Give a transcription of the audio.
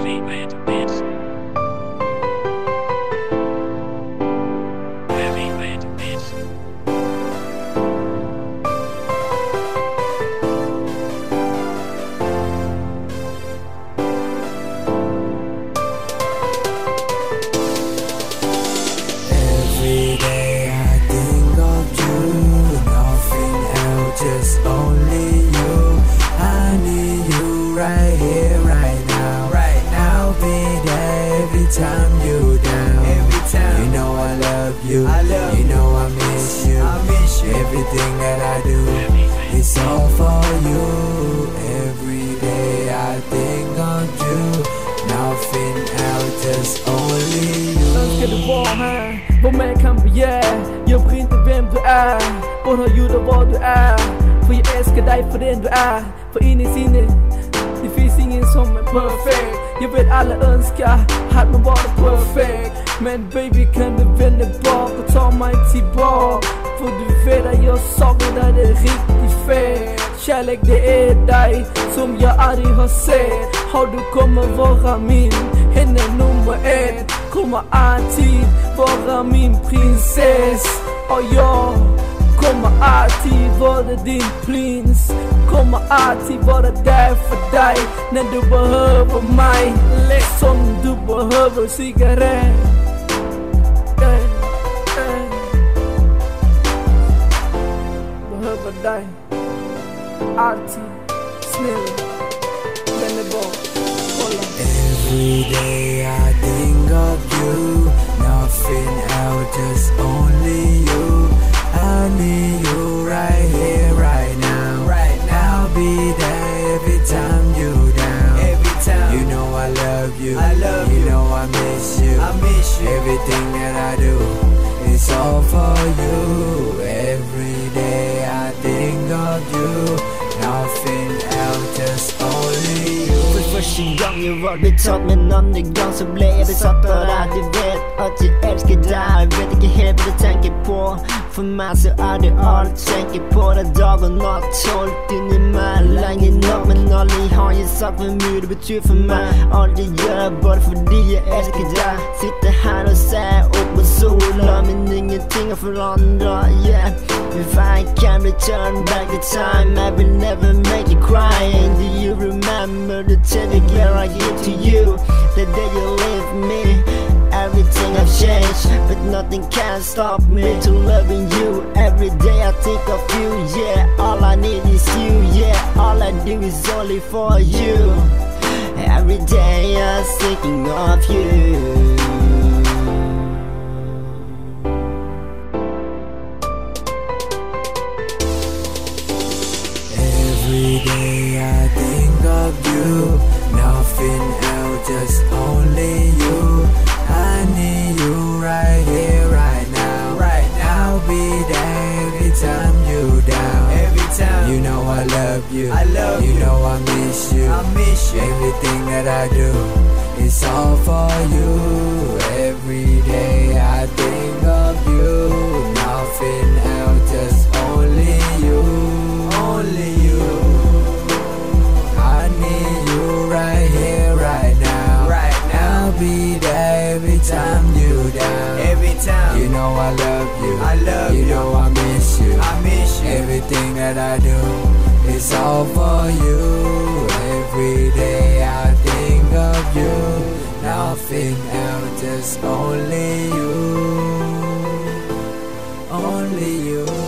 Just only you. I need you right here, right now. Right now, be there every time you down. Every time. You know I love you. I love you. Know I miss you. I miss you. Everything that I do, it's all for you. Every day I think of you. Nothing else, just only you. Önskar du var här, vad mer kan begära? Jag bryr inte vem du är, bara har gjort vad du är. För jag älskar dig för den du är. För in i sinne, det finns ingen som är perfekt. Jag vet alla önskar att man var perfekt. Men baby, kan du vända bak och ta mig tillbaka? För du vet att jag saknar dig riktigt fel. Kärlek, det är dig som jag aldrig har sett. Har du kommer vara min, henne nummer ett. Kommer alltid vara min prinsess. Och jag kommer alltid vara din prins. Kommer alltid vara där för dig när du behöver mig. Som du behöver cigarett. Behöver dig alltid, snälla. Den är bra, kolla. Every day I think of you. Nothing else, just only you. I need you right here, right now. Right now, be there every time you down. Every time. You know I love you. I love you. You know I miss you. I miss you. Everything that I do, it's all for you. Every day I think of you. Nothing else, just only you. För första gången jag var besatt, men andra gång så blev jag besatt av att jag vet att jag älskar dig. Vet inte helt vad du tänker på. För mig så är det allt. Tänker på det dag och natt. Hållt in i mig länge nog, men aldrig har jag sagt vad mycket det betyder för mig. Allt jag gör bara för jag älskar dig. Sitter här och ser upp på solen, men ingenting att förändra, yeah. If I can return back the time, I will never make you cry. And do you remember the teddy bear I gave to you? The day you left me, everything I've changed, but nothing can stop me to loving you. Every day I think of you, yeah. All I need is you, yeah. All I do is only for you. Every day I'm thinking of you. Every day I think of you. Nothing else, just only you. I need you right here, right now. Right now, be there every time you down. Every time. You know I love you. I love you. You know I miss you. I miss you. Everything that I do, it's all for you. Every day I think of you. Nothing else, just only you. Only you. I need you right here, right now. Right now, be there every time you down. Every time. You know I love you. I love you. You know I miss you. I miss you. Everything that I do, it's all for you. Every day I think of you. Nothing else, just only you. Only you.